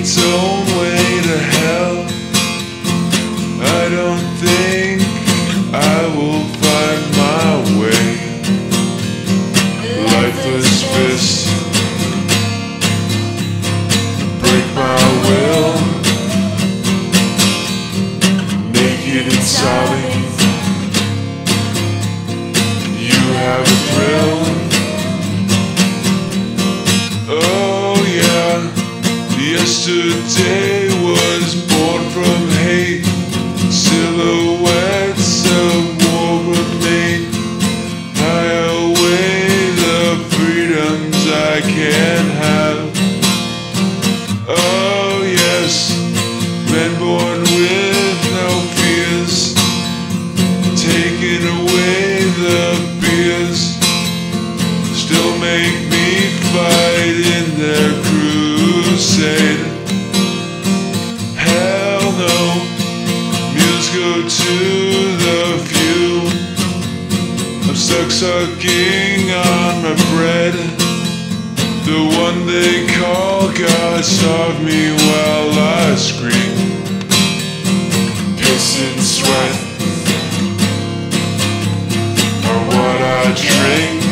its own way to hell. I don't think I will find my way. Lifeless fist, break my will. Naked and sobbing, you have a thrill. Oh yeah, yesterday was born from hate. Silhouettes of war remain. Hide away the freedoms I can't have. Oh yes, men born with no fears, taking away the beers, still make me fight in their crusade. Hell no, meals go to the few. I'm stuck sucking on my bread. The one they call God starved me while I scream. Piss and sweat are what I drink.